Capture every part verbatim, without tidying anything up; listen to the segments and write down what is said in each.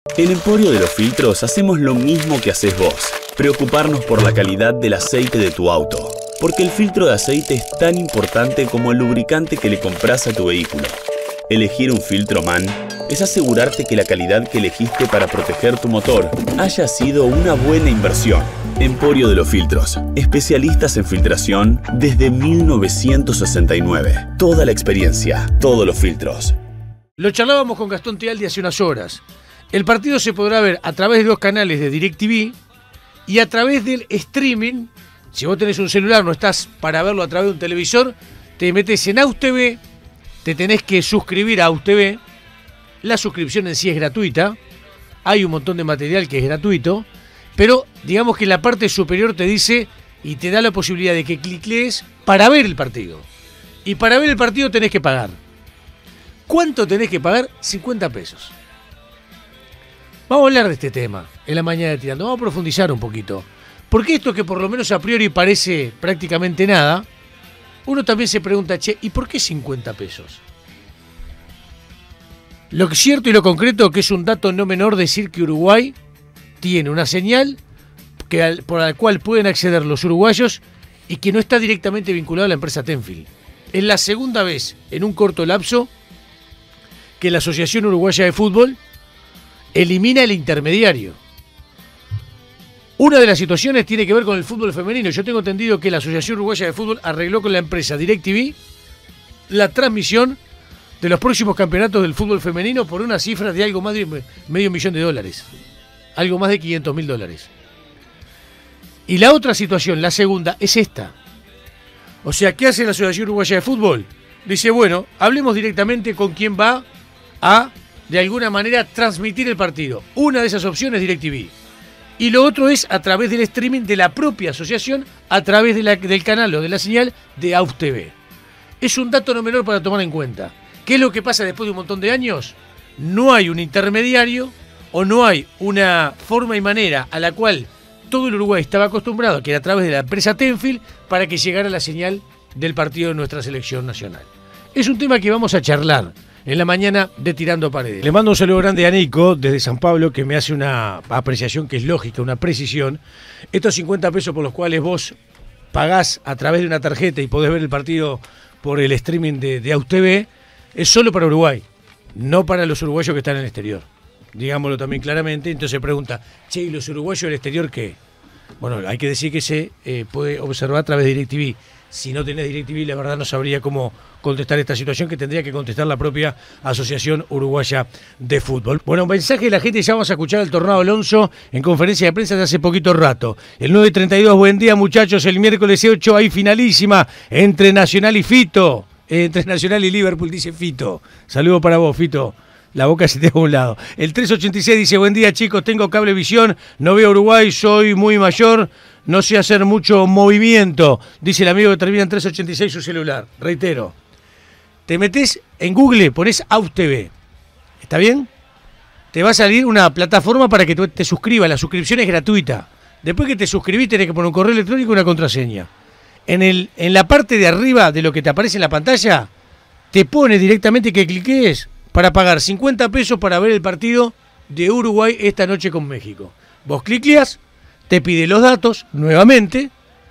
En Emporio de los Filtros hacemos lo mismo que haces vos, preocuparnos por la calidad del aceite de tu auto, porque el filtro de aceite es tan importante como el lubricante que le compras a tu vehículo. Elegir un filtro MAN es asegurarte que la calidad que elegiste para proteger tu motor haya sido una buena inversión. Emporio de los Filtros, especialistas en filtración desde mil novecientos sesenta y nueve. Toda la experiencia, todos los filtros. Lo charlábamos con Gastón Tealdi hace unas horas. El partido se podrá ver a través de dos canales de DirecTV y a través del streaming. Si vos tenés un celular, no estás para verlo a través de un televisor, te metés en AUSTV, te tenés que suscribir a AUSTV. La suscripción en sí es gratuita. Hay un montón de material que es gratuito, pero digamos que la parte superior te dice y te da la posibilidad de que cliques para ver el partido. Y para ver el partido tenés que pagar. ¿Cuánto tenés que pagar? cincuenta pesos. Vamos a hablar de este tema en la mañana de Tirando. Vamos a profundizar un poquito. Porque esto que por lo menos a priori parece prácticamente nada, uno también se pregunta, che, ¿y por qué cincuenta pesos? Lo cierto y lo concreto que es un dato no menor decir que Uruguay tiene una señal que al, por la cual pueden acceder los uruguayos y que no está directamente vinculado a la empresa Tenfield. Es la segunda vez en un corto lapso que la Asociación Uruguaya de Fútbol elimina el intermediario. Una de las situaciones tiene que ver con el fútbol femenino. Yo tengo entendido que la Asociación Uruguaya de Fútbol arregló con la empresa DirecTV la transmisión de los próximos campeonatos del fútbol femenino por una cifra de algo más de medio millón de dólares. Algo más de quinientos mil dólares. Y la otra situación, la segunda, es esta. O sea, ¿qué hace la Asociación Uruguaya de Fútbol? Dice, bueno, hablemos directamente con quién va a, de alguna manera, transmitir el partido. Una de esas opciones es DirecTV. Y lo otro es a través del streaming de la propia asociación, a través de la, del canal o de la señal de AUSTV. Es un dato no menor para tomar en cuenta. ¿Qué es lo que pasa después de un montón de años? No hay un intermediario o no hay una forma y manera a la cual todo el Uruguay estaba acostumbrado, que era a través de la empresa Tenfield, para que llegara la señal del partido de nuestra selección nacional. Es un tema que vamos a charlar en la mañana de Tirando Paredes. Le mando un saludo grande a Nico desde San Pablo, que me hace una apreciación que es lógica, una precisión. Estos cincuenta pesos por los cuales vos pagás a través de una tarjeta y podés ver el partido por el streaming de, de AUSTV, es solo para Uruguay, no para los uruguayos que están en el exterior. Digámoslo también claramente. Entonces se pregunta, che, ¿y los uruguayos del exterior qué? Bueno, hay que decir que se eh, puede observar a través de DirecTV. Si no tenés DirecTV, la verdad no sabría cómo contestar esta situación, que tendría que contestar la propia Asociación Uruguaya de Fútbol. Bueno, un mensaje de la gente, ya vamos a escuchar al Tornado Alonso en conferencia de prensa de hace poquito rato. El nueve treinta y dos, buen día muchachos, el miércoles ocho hay finalísima entre Nacional y Fito, eh, entre Nacional y Liverpool, dice Fito. Saludo para vos, Fito. La boca se te va a un lado. El tres ochenta y seis dice, buen día chicos, tengo cablevisión, no veo Uruguay, soy muy mayor, no sé hacer mucho movimiento. Dice el amigo que termina en tres ochenta y seis su celular. Reitero, te metés en Google, pones AUSTV. ¿Está bien? Te va a salir una plataforma para que te suscribas. La suscripción es gratuita. Después que te suscribís tenés que poner un correo electrónico y una contraseña. En, el, en la parte de arriba de lo que te aparece en la pantalla, te pone directamente que cliques para pagar cincuenta pesos para ver el partido de Uruguay esta noche con México. Vos clicleás, te pide los datos nuevamente,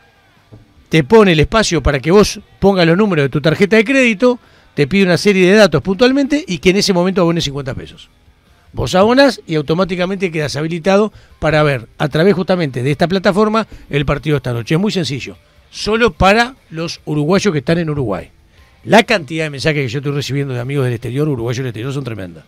te pone el espacio para que vos pongas los números de tu tarjeta de crédito, te pide una serie de datos puntualmente y que en ese momento abones cincuenta pesos. Vos abonás y automáticamente quedas habilitado para ver a través justamente de esta plataforma el partido de esta noche. Es muy sencillo, solo para los uruguayos que están en Uruguay. La cantidad de mensajes que yo estoy recibiendo de amigos del exterior, uruguayos del exterior, son tremendas.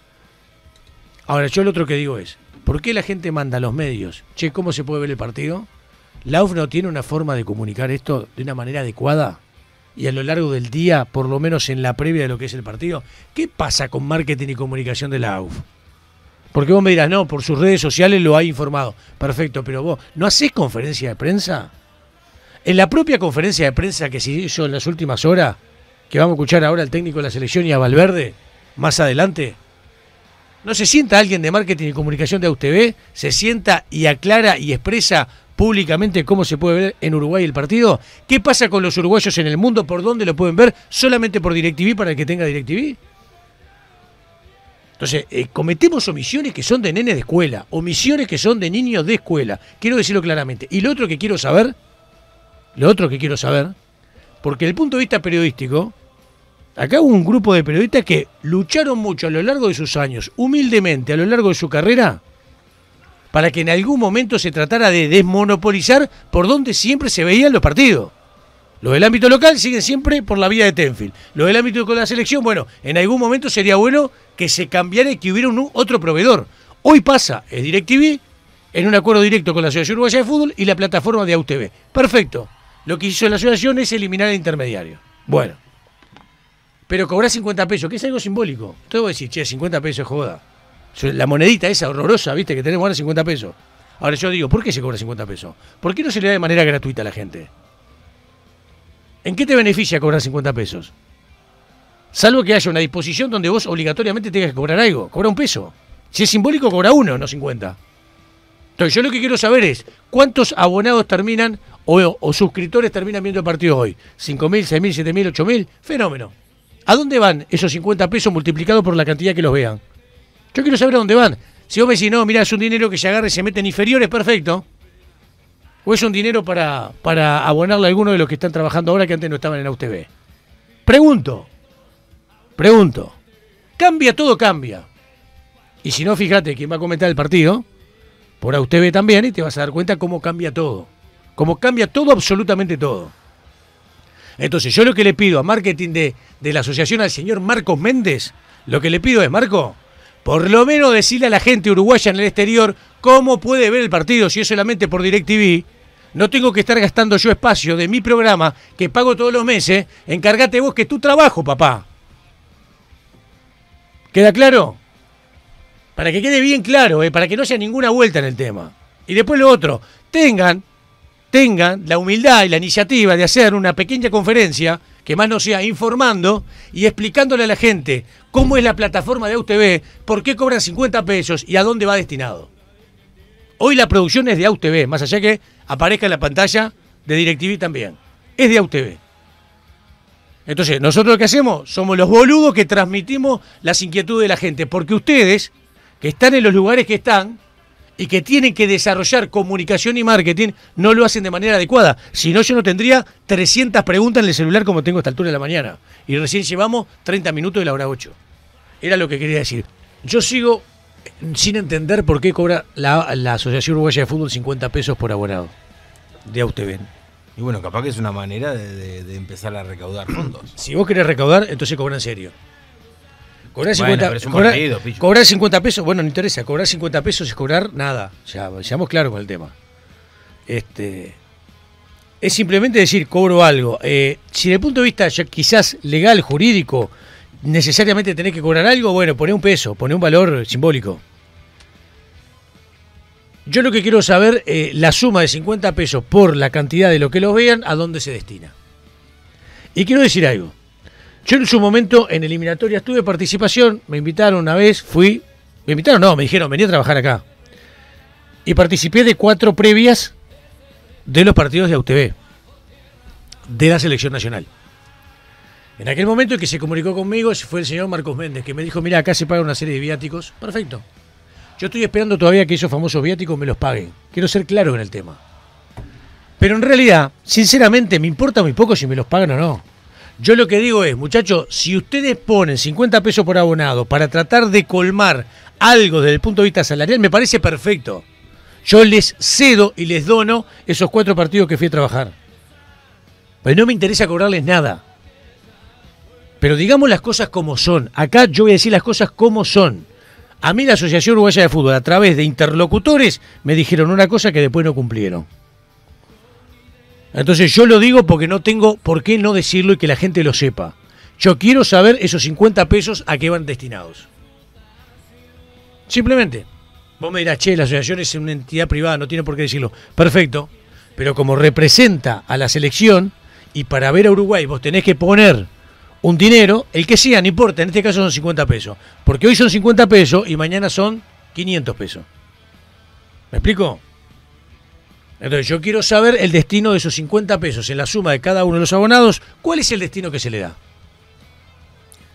Ahora, yo lo otro que digo es, ¿por qué la gente manda a los medios? Che, ¿cómo se puede ver el partido? ¿La U F no tiene una forma de comunicar esto de una manera adecuada? Y a lo largo del día, por lo menos en la previa de lo que es el partido, ¿qué pasa con marketing y comunicación de la U F? Porque vos me dirás, no, por sus redes sociales lo ha informado. Perfecto, pero vos, ¿no hacés conferencia de prensa? En la propia conferencia de prensa que se hizo en las últimas horas, que vamos a escuchar ahora al técnico de la selección y a Valverde, más adelante, ¿no se sienta alguien de marketing y comunicación de AUSTV? ¿Se sienta y aclara y expresa públicamente cómo se puede ver en Uruguay el partido? ¿Qué pasa con los uruguayos en el mundo? ¿Por dónde lo pueden ver? ¿Solamente por DirecTV para el que tenga DirecTV? Entonces, eh, cometemos omisiones que son de nenes de escuela, omisiones que son de niños de escuela. Quiero decirlo claramente. Y lo otro que quiero saber, lo otro que quiero saber, porque desde el punto de vista periodístico, acá hubo un grupo de periodistas que lucharon mucho a lo largo de sus años, humildemente a lo largo de su carrera, para que en algún momento se tratara de desmonopolizar por donde siempre se veían los partidos. Los del ámbito local siguen siempre por la vía de Tenfield. Los del ámbito de la selección, bueno, en algún momento sería bueno que se cambiara y que hubiera un otro proveedor. Hoy pasa, es DirecTV, en un acuerdo directo con la Asociación Uruguaya de Fútbol y la plataforma de A U T V. Perfecto. Lo que hizo la asociación es eliminar el intermediario. Bueno. Pero cobrar cincuenta pesos, que es algo simbólico. Te voy a decir, che, cincuenta pesos es joda. La monedita esa horrorosa, viste, que tenemos ahora cincuenta pesos. Ahora yo digo, ¿por qué se cobra cincuenta pesos? ¿Por qué no se le da de manera gratuita a la gente? ¿En qué te beneficia cobrar cincuenta pesos? Salvo que haya una disposición donde vos obligatoriamente tengas que cobrar algo. Cobra un peso. Si es simbólico, cobra uno, no cincuenta. Entonces yo lo que quiero saber es, ¿cuántos abonados terminan o, o suscriptores terminan viendo el partido hoy? ¿cinco mil, seis mil, siete mil, ocho mil? Fenómeno. ¿A dónde van esos cincuenta pesos multiplicados por la cantidad que los vean? Yo quiero saber a dónde van. Si vos me decís, no, mirá, es un dinero que se agarra y se mete en inferiores, perfecto. ¿O es un dinero para, para abonarle a alguno de los que están trabajando ahora que antes no estaban en A U T V? Pregunto, pregunto. Cambia, todo cambia. Y si no, fíjate quién va a comentar el partido, por A U T V también, y te vas a dar cuenta cómo cambia todo. Cómo cambia todo, absolutamente todo. Entonces, yo lo que le pido a marketing de, de la asociación al señor Marcos Méndez, lo que le pido es, Marco, por lo menos decirle a la gente uruguaya en el exterior cómo puede ver el partido, si es solamente por DirecTV. No tengo que estar gastando yo espacio de mi programa, que pago todos los meses. Encárgate vos, que es tu trabajo, papá. ¿Queda claro? Para que quede bien claro, eh, para que no haya ninguna vuelta en el tema. Y después lo otro, tengan, tengan la humildad y la iniciativa de hacer una pequeña conferencia, que más no sea informando y explicándole a la gente cómo es la plataforma de A U T V, por qué cobran cincuenta pesos y a dónde va destinado. Hoy la producción es de A U T V, más allá que aparezca en la pantalla de DirecTV también. Es de A U T V. Entonces, nosotros lo que hacemos somos los boludos que transmitimos las inquietudes de la gente, porque ustedes, que están en los lugares que están y que tienen que desarrollar comunicación y marketing, no lo hacen de manera adecuada. Si no, yo no tendría trescientas preguntas en el celular como tengo a esta altura de la mañana. Y recién llevamos treinta minutos de la hora ocho. Era lo que quería decir. Yo sigo sin entender por qué cobra la, la Asociación Uruguaya de Fútbol cincuenta pesos por abonado de A U T V. Y bueno, capaz que es una manera de, de, de empezar a recaudar fondos. Si vos querés recaudar, entonces cobra en serio. Cobrar cincuenta, bueno, cobrar, partido, cobrar cincuenta pesos, bueno, no interesa. Cobrar cincuenta pesos es cobrar nada. Ya, seamos claros con el tema. Este, es simplemente decir, cobro algo. Eh, si desde el punto de vista ya quizás legal, jurídico, necesariamente tenés que cobrar algo, bueno, poné un peso, poné un valor simbólico. Yo lo que quiero saber, eh, la suma de cincuenta pesos por la cantidad de lo que los vean, ¿a dónde se destina? Y quiero decir algo. Yo en su momento en eliminatorias tuve participación, me invitaron una vez, fui, me invitaron, no, me dijeron, vení a trabajar acá. Y participé de cuatro previas de los partidos de A U T V, de la selección nacional. En aquel momento el que se comunicó conmigo fue el señor Marcos Méndez, que me dijo, mira, acá se paga una serie de viáticos. Perfecto. Yo estoy esperando todavía que esos famosos viáticos me los paguen. Quiero ser claro en el tema. Pero en realidad, sinceramente, me importa muy poco si me los pagan o no. Yo lo que digo es, muchachos, si ustedes ponen cincuenta pesos por abonado para tratar de colmar algo desde el punto de vista salarial, me parece perfecto. Yo les cedo y les dono esos cuatro partidos que fui a trabajar. Pero no me interesa cobrarles nada. Pero digamos las cosas como son. Acá yo voy a decir las cosas como son. A mí la Asociación Uruguaya de Fútbol, a través de interlocutores, me dijeron una cosa que después no cumplieron. Entonces yo lo digo porque no tengo por qué no decirlo y que la gente lo sepa. Yo quiero saber esos cincuenta pesos a qué van destinados. Simplemente. Vos me dirás, che, la asociación es una entidad privada, no tiene por qué decirlo. Perfecto. Pero como representa a la selección y para ver a Uruguay vos tenés que poner un dinero, el que sea, no importa, en este caso son cincuenta pesos. Porque hoy son cincuenta pesos y mañana son quinientos pesos. ¿Me explico? Entonces yo quiero saber el destino de esos cincuenta pesos en la suma de cada uno de los abonados. ¿Cuál es el destino que se le da?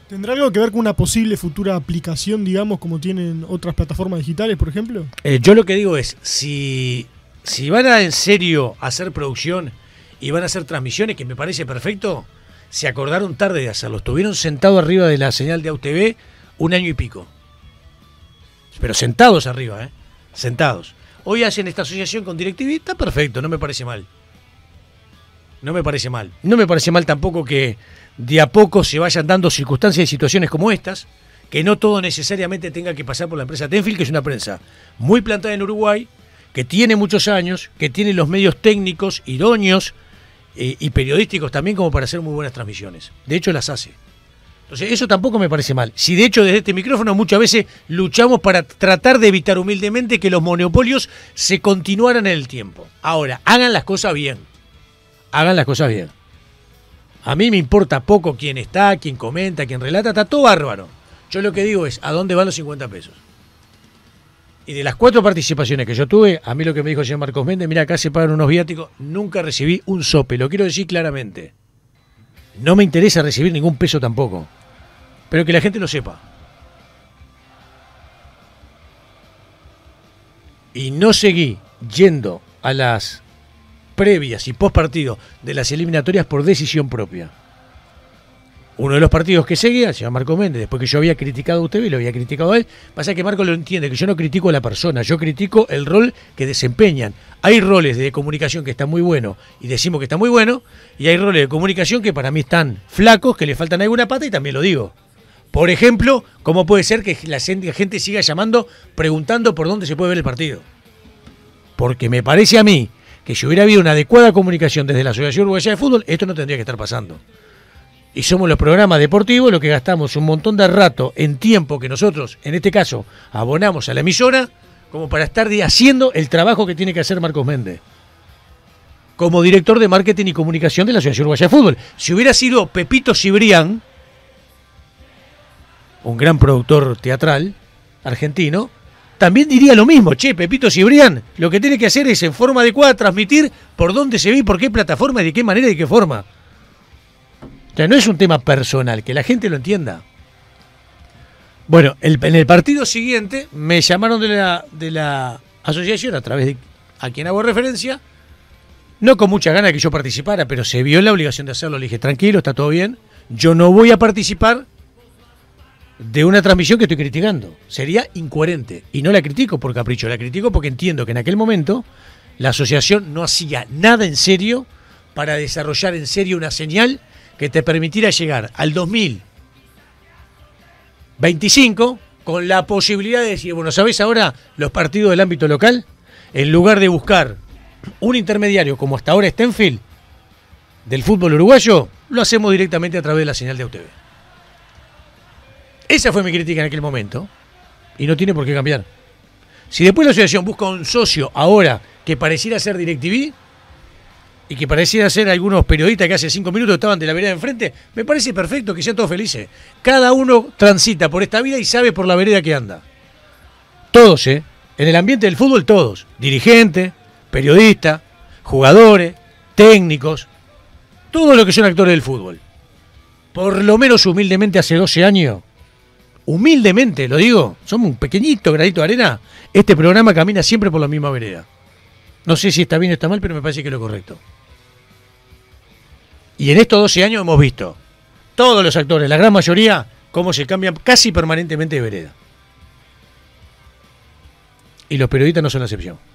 ¿Tendrá algo que ver con una posible futura aplicación, digamos, como tienen otras plataformas digitales, por ejemplo? Eh, yo lo que digo es, si, si van a en serio hacer producción y van a hacer transmisiones, que me parece perfecto, se acordaron tarde de hacerlo. Estuvieron sentados arriba de la señal de A U T V un año y pico. Pero sentados arriba, ¿eh? Sentados. Hoy hacen esta asociación con DirecTV, está perfecto, no me parece mal. No me parece mal. No me parece mal tampoco que de a poco se vayan dando circunstancias y situaciones como estas, que no todo necesariamente tenga que pasar por la empresa Tenfield, que es una prensa muy plantada en Uruguay, que tiene muchos años, que tiene los medios técnicos idóneos eh, y periodísticos también como para hacer muy buenas transmisiones. De hecho, las hace. Entonces, eso tampoco me parece mal. Si de hecho desde este micrófono muchas veces luchamos para tratar de evitar humildemente que los monopolios se continuaran en el tiempo. Ahora, hagan las cosas bien. Hagan las cosas bien. A mí me importa poco quién está, quién comenta, quién relata, está todo bárbaro. Yo lo que digo es, ¿a dónde van los cincuenta pesos? Y de las cuatro participaciones que yo tuve, a mí lo que me dijo el señor Marcos Méndez, mira, acá se pagan unos viáticos, nunca recibí un sope, lo quiero decir claramente. No me interesa recibir ningún peso tampoco. Pero que la gente lo sepa. Y no seguí yendo a las previas y post partido de las eliminatorias por decisión propia. Uno de los partidos que seguía, el señor Marco Méndez, después que yo había criticado a usted y lo había criticado a él, pasa que Marco lo entiende, que yo no critico a la persona, yo critico el rol que desempeñan. Hay roles de comunicación que están muy buenos y decimos que están muy buenos, y hay roles de comunicación que para mí están flacos, que le faltan alguna pata, y también lo digo. Por ejemplo, ¿cómo puede ser que la gente siga llamando, preguntando por dónde se puede ver el partido? Porque me parece a mí que si hubiera habido una adecuada comunicación desde la Asociación Uruguaya de Fútbol, esto no tendría que estar pasando. Y somos los programas deportivos los que gastamos un montón de rato en tiempo que nosotros, en este caso, abonamos a la emisora, como para estar haciendo el trabajo que tiene que hacer Marcos Méndez, como director de marketing y comunicación de la Asociación Uruguaya de Fútbol. Si hubiera sido Pepito Cibrián, un gran productor teatral argentino, también diría lo mismo. Che, Pepito Cibrián, lo que tiene que hacer es en forma adecuada transmitir por dónde se ve y por qué plataforma, y de qué manera y de qué forma. O sea, no es un tema personal, que la gente lo entienda. Bueno, el, en el partido siguiente me llamaron de la, de la asociación, a través de a quien hago referencia, no con mucha ganas de que yo participara, pero se vio la obligación de hacerlo. Le dije, tranquilo, está todo bien, yo no voy a participar de una transmisión que estoy criticando. Sería incoherente. Y no la critico por capricho, la critico porque entiendo que en aquel momento la asociación no hacía nada en serio para desarrollar en serio una señal que te permitiera llegar al dos mil veinticinco con la posibilidad de decir, bueno, ¿sabés ahora los partidos del ámbito local? En lugar de buscar un intermediario como hasta ahora Tenfield del fútbol uruguayo, lo hacemos directamente a través de la señal de A U T V. Esa fue mi crítica en aquel momento y no tiene por qué cambiar. Si después la asociación busca un socio ahora que pareciera ser DirecTV y que pareciera ser algunos periodistas que hace cinco minutos estaban de la vereda de enfrente, me parece perfecto, que sean todos felices. Cada uno transita por esta vida y sabe por la vereda que anda. Todos, ¿eh? En el ambiente del fútbol, todos. Dirigentes, periodistas, jugadores, técnicos, todos los que son actores del fútbol. Por lo menos humildemente hace doce años, humildemente lo digo, somos un pequeñito granito de arena, este programa camina siempre por la misma vereda. No sé si está bien o está mal, pero me parece que es lo correcto. Y en estos doce años hemos visto todos los actores, la gran mayoría, cómo se cambian casi permanentemente de vereda. Y los periodistas no son la excepción.